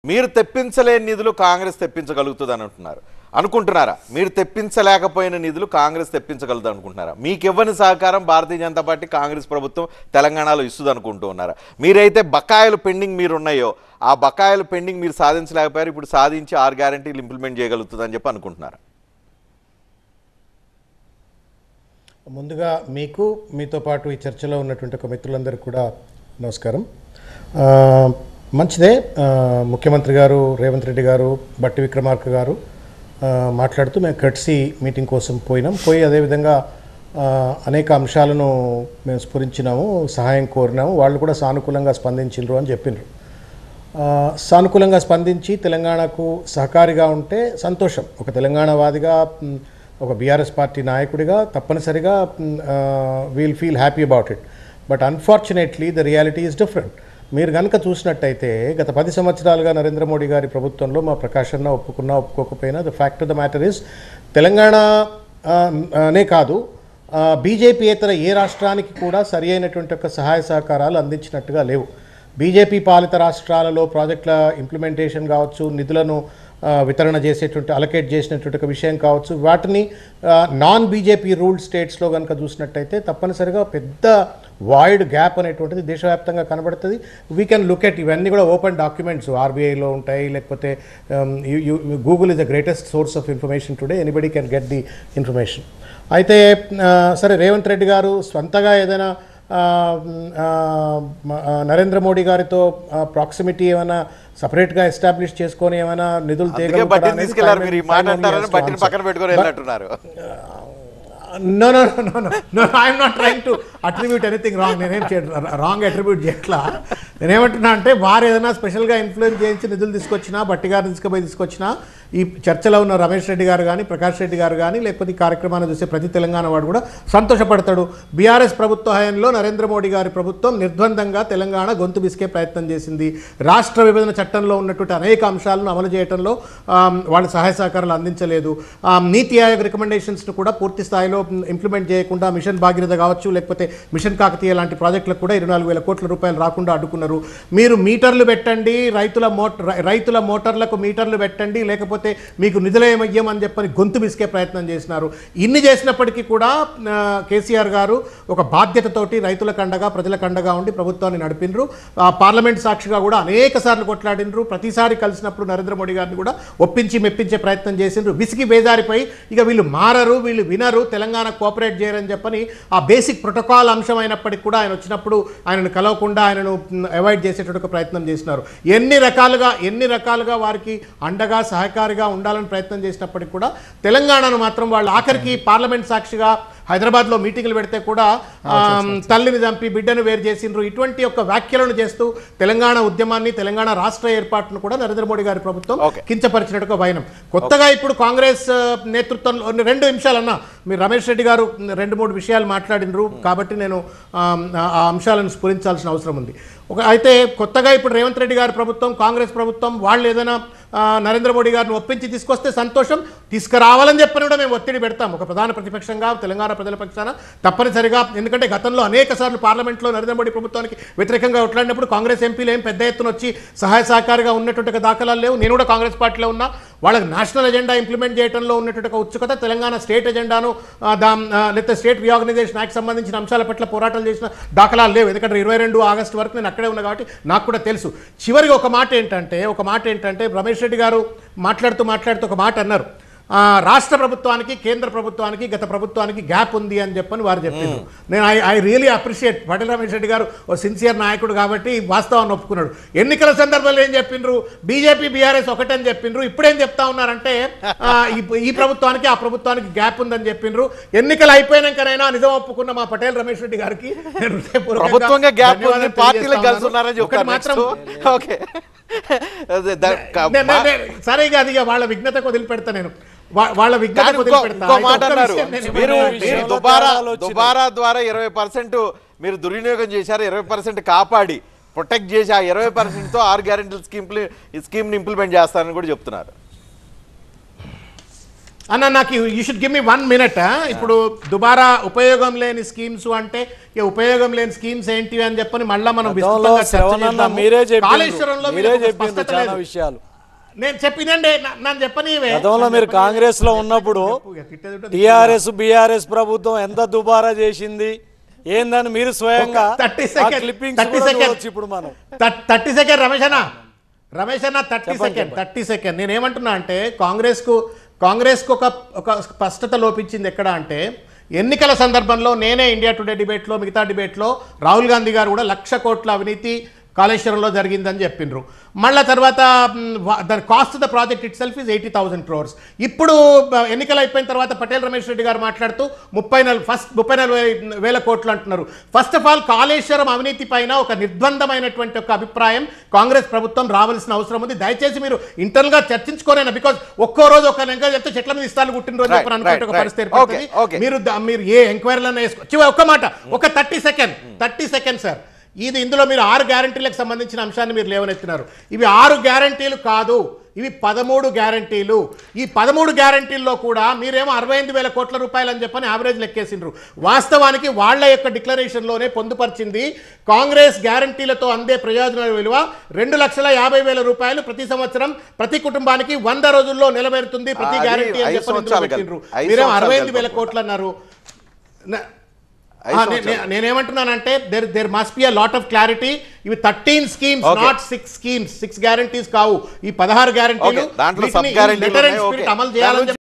మీరు తెప్పించలేని నిధులు కాంగ్రెస్ తెప్పించగలుగుతుందని అనుకుంటున్నారా? మీరు తెప్పించలేకపోయిన నిధులు కాంగ్రెస్ తెప్పించగలుగుతుంది అనుకుంటున్నారా? మీకు ఇవ్వని సహకారం భారతీయ జనతా పార్టీ కాంగ్రెస్ ప్రభుత్వం తెలంగాణలో ఇస్తుంది అనుకుంటూ ఉన్నారా? మీరైతే బకాయిలు పెండింగ్ మీరు ఉన్నాయో ఆ బకాయిలు పెండింగ్ మీరు సాధించలేకపోయారు, ఇప్పుడు సాధించి 6 గ్యారెంటీలు ఇంప్లిమెంట్ చేయగలుగుతుందని చెప్పి అనుకుంటున్నారా? ముందుగా మీకు మీతో పాటు ఈ చర్చలో ఉన్నటువంటి ఒక మిత్రులందరికీ కూడా నమస్కారం. మంచిదే, ముఖ్యమంత్రి గారు రేవంత్ రెడ్డి గారు బట్టి విక్రమార్క గారు మాట్లాడుతూ మేము కర్ట్సీ మీటింగ్ కోసం పోయి అదేవిధంగా అనేక అంశాలను మేము స్ఫురించినాము, సహాయం కోరినాము. వాళ్ళు కూడా సానుకూలంగా స్పందించారు అని చెప్పినారు. సానుకూలంగా స్పందించి తెలంగాణకు సహకారిగా ఉంటే సంతోషం. ఒక తెలంగాణవాదిగా, ఒక బీఆర్ఎస్ పార్టీ నాయకుడిగా తప్పనిసరిగా we'll feel happy about it. But unfortunately the reality is different. మీరు కనుక చూసినట్టయితే గత 10 సంవత్సరాలుగా నరేంద్ర మోడీ గారి ప్రభుత్వంలో మా ప్రకాష్ అన్న ఒప్పుకున్నా ఒప్పుకోకపోయినా the fact of the matter is తెలంగాణనే కాదు బీజేపీయేతర ఏ రాష్ట్రానికి కూడా సరి అయినటువంటి ఒక సహాయ సహకారాలు అందించినట్టుగా లేవు. బీజేపీ పాలిత రాష్ట్రాలలో ప్రాజెక్టుల ఇంప్లిమెంటేషన్ కావచ్చు, నిధులను వితరణ చేసేటువంటి అలొకేట్ చేసినటువంటి ఒక విషయం కావచ్చు, వాటిని నాన్ బీజేపీ రూల్డ్ స్టేట్స్లో కనుక చూసినట్టయితే తప్పనిసరిగా పెద్ద వాయిడ్ గ్యాప్ అనేటువంటిది దేశవ్యాప్తంగా కనబడుతుంది. వీ కెన్ లుక్ ఎట్ ఇవన్నీ కూడా ఓపెన్ డాక్యుమెంట్స్ ఆర్బీఐలో ఉంటాయి, లేకపోతే Google is the greatest source of information today, anybody can get the information. అయితే సరే, రేవంత్ రెడ్డి గారు స్వంతగా ఏదైనా నరేంద్ర మోడీ గారితో ప్రాక్సిమిటీ ఏమైనా సపరేట్గా ఎస్టాబ్లిష్ చేసుకొని ఏమైనా నిధులు No, I'm not trying to attribute anything wrong. నేనేం రాంగ్ అట్రిబ్యూట్ చేయట్లా. నేనేమంటున్నా అంటే వారు ఏదైనా స్పెషల్గా ఇన్ఫ్లుయెన్స్ చేయించి నిధులు తీసుకొచ్చినా, బట్టి గారిని తీసుకొచ్చినా, ఈ చర్చలో ఉన్న రమేష్ రెడ్డి గారు కానీ, ప్రకాష్ రెడ్డి గారు కానీ, లేకపోతే ఈ కార్యక్రమాన్ని చూసే ప్రతి తెలంగాణ వాడు కూడా సంతోషపడతాడు. బీఆర్ఎస్ ప్రభుత్వ హయాంలో నరేంద్ర మోడీ గారి ప్రభుత్వం నిర్ద్వందంగా తెలంగాణ గొంతు బిసికే ప్రయత్నం చేసింది. రాష్ట్ర విభజన చట్టంలో ఉన్నటువంటి అనేక అంశాలను అమలు చేయడంలో వాళ్ళు సహాయ సహకారాలు అందించలేదు. నీతి ఆయోగ్ రికమెండేషన్స్ను కూడా పూర్తి స్థాయిలో ఇంప్లిమెంట్ చేయకుండా మిషన్ భాగీరథ కావచ్చు, లేకపోతే మిషన్ కాకతీయ లాంటి ప్రాజెక్టులకు కూడా 24,000 కోట్ల రూపాయలు రాకుండా అడ్డుకున్నారు. మీరు మీటర్లు పెట్టండి, రైతుల మోటార్లకు మీటర్లు పెట్టండి, లేకపోతే మీకు నిధులేమయ్యమని చెప్పని గొంతు బిసికే ప్రయత్నం చేసినారు. ఇన్ని చేసినప్పటికీ కూడా కేసీఆర్ గారు ఒక బాధ్యతతోటి రైతుల కండగా, ప్రజల కండగా ఉండి ప్రభుత్వాన్ని నడిపినరు. పార్లమెంట్ సాక్షిగా కూడా అనేక సార్లు కొట్లాడినరు. ప్రతిసారి కలిసినప్పుడు నరేంద్ర మోడీ గారిని కూడా ఒప్పించి మెప్పించే ప్రయత్నం చేసిండ్రు. విసిగి బేజారిపోయి ఇక వీళ్ళు మారరు, వీళ్ళు వినరు, తెలంగాణ కోఆపరేట్ చేయరని చెప్పని ఆ బేసిక్ ప్రోటోకాల్ అంశం అయినప్పటికీ కూడా ఆయన వచ్చినప్పుడు ఆయనను కలవకుండా ఆయనను అవాయిడ్ చేసేటట్టు ప్రయత్నం చేసినారు. ఎన్ని రకాలుగా వారికి అండగా సహకారిగా ఉండాలని ప్రయత్నం చేసినప్పటికీ కూడా తెలంగాణను మాత్రం వాళ్ళు ఆఖరికి పార్లమెంట్ సాక్షిగా హైదరాబాద్లో మీటింగ్లు పెడితే కూడా తల్లిని చంపి బిడ్డను వేరు చేసిండ్రు. ఇటువంటి యొక్క వ్యాఖ్యలను చేస్తూ తెలంగాణ ఉద్యమాన్ని, తెలంగాణ రాష్ట్ర ఏర్పాటును కూడా నరేంద్ర మోడీ గారి ప్రభుత్వం కించపరిచినట్టుగా వైనం. కొత్తగా ఇప్పుడు కాంగ్రెస్ నేతృత్వంలో 2 నిమిషాలన్నా మీరు రమేష్ రెడ్డి గారు 2-3 విషయాలు మాట్లాడినరు కాబట్టి నేను ఆ అంశాలను స్ఫురించాల్సిన అవసరం ఉంది. అయితే కొత్తగా ఇప్పుడు రేవంత్ రెడ్డి గారి ప్రభుత్వం, కాంగ్రెస్ ప్రభుత్వం వాళ్ళు ఏదైనా నరేంద్ర మోడీ గారిని ఒప్పించి తీసుకొస్తే సంతోషం, తీసుకురావాలని చెప్పని కూడా మేము ఒత్తిడి పెడతాం. ఒక ప్రధాన ప్రతిపక్షంగా తెలంగాణ ప్రజల పక్షాన తప్పనిసరిగా. ఎందుకంటే గతంలో అనేక సార్లు పార్లమెంట్లో నరేంద్ర మోడీ ప్రభుత్వానికి వ్యతిరేకంగా కొట్లాడినప్పుడు కాంగ్రెస్ ఎంపీలు ఏం పెద్ద ఎత్తున వచ్చి సహాయ సహకారిగా ఉన్నటువంటి దాఖలాలు లేవు. నేను కూడా కాంగ్రెస్ పార్టీలో ఉన్నా. వాళ్ళకి నేషనల్ ఎజెండా ఇంప్లిమెంట్ చేయడంలో ఉన్నటువంటి ఉత్సుకత, తెలంగాణ స్టేట్ ఎజెండాను లేకపోతే స్టేట్ రీఆర్గనైజేషన్ యాక్ట్ సంబంధించిన అంశాల పట్ల పోరాటాలు చేసిన దాఖలాలు లేవు. ఎందుకంటే 22 ఆగస్టు వరకు నేను అక్కడే ఉన్నా కాబట్టి నాకు కూడా తెలుసు. చివరికి ఒక మాట ఏంటంటే రమేష్ రెడ్డి గారు మాట్లాడుతూ ఒక మాట అన్నారు, రాష్ట్ర ప్రభుత్వానికి, కేంద్ర ప్రభుత్వానికి, గత ప్రభుత్వానికి గ్యాప్ ఉంది అని చెప్పని వారు చెప్పిండ్రు. నేను I really appreciate Patel Ramesh Reddy garu a sincere నాయకుడు కాబట్టి వాస్తవాన్ని ఒప్పుకున్నాడు. ఎన్నికల సందర్భంలో ఏం చెప్పిండ్రు, బీజేపీ బీఆర్ఎస్ ఒకటని చెప్పిండ్రు. ఇప్పుడేం చెప్తా ఉన్నారంటే ఈ ప్రభుత్వానికి ఆ ప్రభుత్వానికి గ్యాప్ ఉందని చెప్పిండ్రు. ఎన్నికలు అయిపోయినాకనైనా నిజం ఒప్పుకున్న మా పటేల్ రమేష్ రెడ్డి గారికి సరే ఇక అది వాళ్ళ విఘ్నతకు వదిలిపెడతా. నేను వాళ్ళ దుబారా ద్వారా 20% మీరు దుర్వినియోగం చేశారు. 20% కాపాడి ప్రొటెక్ట్ చేసి ఆ 20%తో 6 గ్యారెంటీల స్కీమ్ని ఇంప్లిమెంట్ చేస్తారని కూడా చెప్తున్నారు. అన్న నాకు you should give me 1 minute. ఇప్పుడు దుబారా ఉపయోగం లేని స్కీమ్స్ అంటే ఇక ఉపయోగం లేని స్కీమ్స్ ఏంటి అని చెప్పని మళ్ళీ మనం గతంలో శ్రవణన్న మీరే చెప్పిండ్రు. కాళేశ్వరంలో మీరే చెప్పిండ్రు చాలా విషయాలు. నేను చెప్పినండి నన్ను చెప్పని గతంలో మీరు కాంగ్రెస్ లో ఉన్నప్పుడు టిఆర్ఎస్ బిఆర్ఎస్ ప్రభుత్వం ఎంత దుబారా చేసింది ఏందని మీరు స్వయంగా 30 సెకండ్ ఇప్పుడు మనం 30 సెకండ్ రమేష్ అన్న 30 సెకండ్ నేనేమంటున్నా అంటే కాంగ్రెస్ కు ఒక స్పష్టత లోపించింది ఎక్కడ అంటే ఎన్నికల సందర్భంలో నేనే ఇండియా టుడే డిబేట్లో మిగతా డిబేట్లో రాహుల్ గాంధీ గారు కూడా 1,00,000 కోట్ల అవినీతి కాళేశ్వరంలో జరిగిందని చెప్పిండ్రు. మళ్ళీ తర్వాత the cost of the project itself is 80,000 crores. ఇప్పుడు ఎన్నికలు అయిపోయిన తర్వాత పటేల్ రమేష్ రెడ్డి గారు మాట్లాడుతూ 34,000 కోట్లు అంటున్నారు. ఫస్ట్ ఆఫ్ ఆల్ కాళేశ్వరం అవినీతి పైన ఒక నిర్బంధమైనటువంటి ఒక అభిప్రాయం కాంగ్రెస్ ప్రభుత్వం రావాల్సిన అవసరం ఉంది. దయచేసి మీరు ఇంటర్నల్ గా చర్చించుకోలేనా, బికాజ్ ఒక్కో రోజు ఒక నెల చెప్తే చెట్ల మీద ఇస్తాలు కుట్టిన రోజు అనుకుంటే ఒక పరిస్థితి ఏర్పడుతుంది. మీరు ఏ ఎంక్వైరీలను వేసుకో ఒక్క మాట ఒక 30 సెకండ్ సార్. ఇందులో మీరు 6 గ్యారంటీలకు సంబంధించిన అంశాన్ని మీరు లేవనెత్తినారు. ఇవి 6 గ్యారంటీలు కాదు, ఇవి 13 గ్యారంటీలు. ఈ 13 గ్యారంటీల్లో కూడా మీరేమో 65,000 కోట్ల రూపాయలు అని చెప్పని యావరేజ్ లెక్కేసిండ్రు. వాస్తవానికి వాళ్ళ యొక్క డిక్లరేషన్లోనే పొందుపరిచింది కాంగ్రెస్ గ్యారంటీలతో అందే ప్రయోజనాల విలువ 2,50,000 రూపాయలు ప్రతి సంవత్సరం ప్రతి కుటుంబానికి 100 రోజుల్లో నిలబెడుతుంది ప్రతి గ్యారంటీ అని చెప్పని పెట్టిండ్రు. మీరేమో 65,000 కోట్లు అన్నారు. నేనేమంటున్నానంటే there must be a lot of clarity. ఇవి 13 స్కీమ్స్ నాట్ 6 స్కీమ్స్, 6 గ్యారంటీస్ కావు. ఈ 16 గ్యారంటీలు అమలు చేయాలని